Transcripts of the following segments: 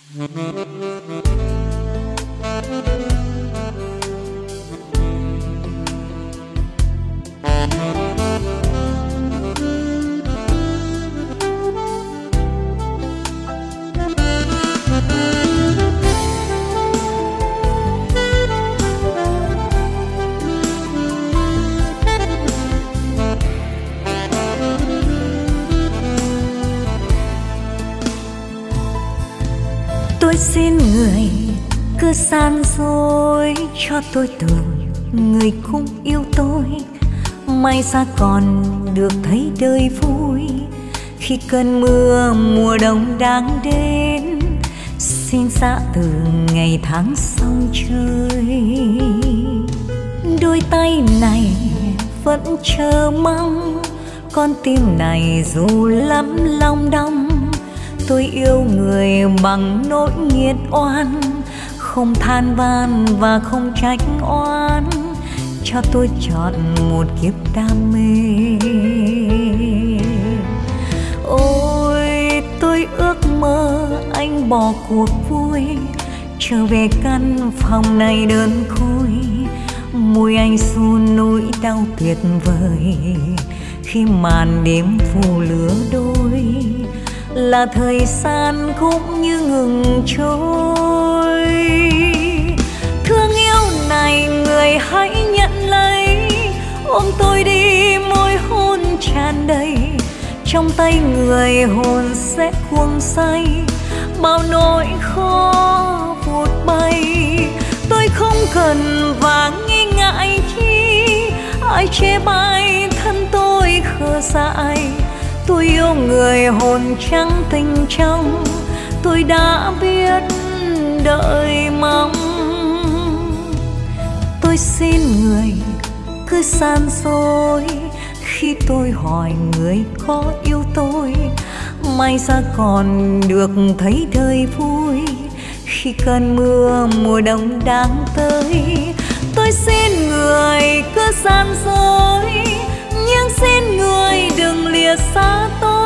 Tôi xin người cứ san dối cho tôi tưởng người cũng yêu tôi. May ra còn được thấy đời vui khi cơn mưa mùa đông đang đến. Xin dạ từ ngày tháng sông chơi. Đôi tay này vẫn chờ mong, con tim này dù lắm lòng đong. Tôi yêu người bằng nỗi nghiệt oan, không than van và không trách oan, cho tôi chọn một kiếp đam mê. Ôi tôi ước mơ anh bỏ cuộc vui, trở về căn phòng này đơn côi. Môi anh su nỗi đau tuyệt vời khi màn đêm phủ lứa đôi. Là thời gian cũng như ngừng trôi. Thương yêu này người hãy nhận lấy, ôm tôi đi môi hôn tràn đầy. Trong tay người hồn sẽ cuồng say, bao nỗi khó vụt bay. Tôi không cần và nghi ngại chi, ai chê bai thân tôi khờ dại. Tôi yêu người hồn trắng tình trong, tôi đã biết đợi mong. Tôi xin người cứ san dối khi tôi hỏi người có yêu tôi. May ra còn được thấy đời vui khi cơn mưa mùa đông đang tới. Tôi xin người cứ san dối, nhưng xin người đừng lìa xa tôi.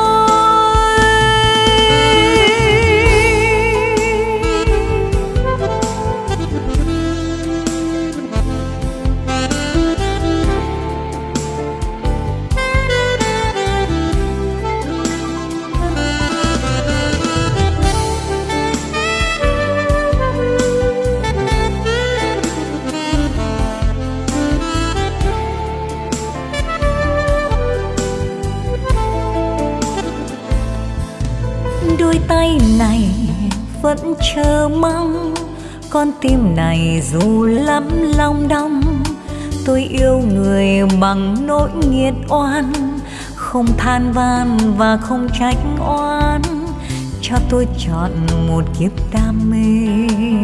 Đôi tay này vẫn chờ mong, con tim này dù lắm lòng đong. Tôi yêu người bằng nỗi nghiệt oan, không than van và không trách oan, cho tôi chọn một kiếp đam mê.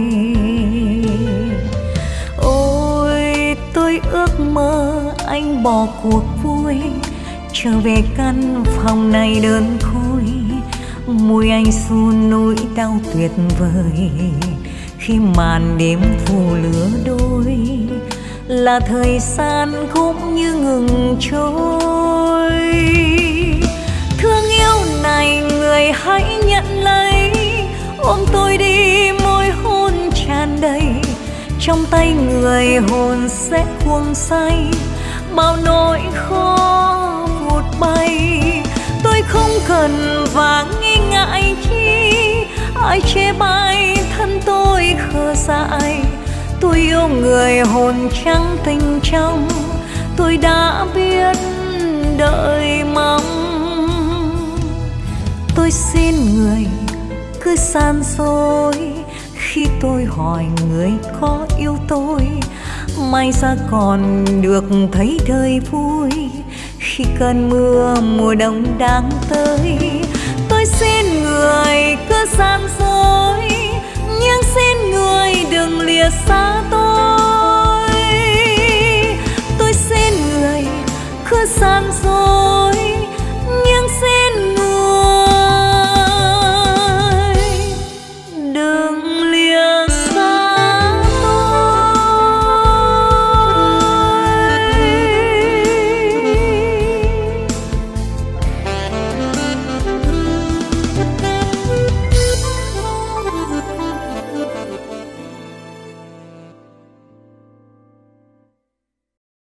Ôi tôi ước mơ anh bỏ cuộc vui, trở về căn phòng này đơn côi. Môi anh su nỗi đau tuyệt vời khi màn đêm phủ lứa đôi. Là thời gian cũng như ngừng trôi. Thương yêu này người hãy nhận lấy, ôm tôi đi môi hôn tràn đầy. Trong tay người hồn sẽ cuồng say, bao nỗi khó vụt bay. Tôi không cần và nghi ngại chi, ai chê bai thân tôi khờ dại. Tôi yêu người hồn trắng tình trong, tôi đã biết đợi mong. Tôi xin người cứ san dối khi tôi hỏi người có yêu tôi. May ra còn được thấy đời vui khi cơn mưa mùa đông đang tới. Tôi xin người cứ san dối, nhưng xin người đừng lìa xa tôi. Tôi xin người cứ san dối,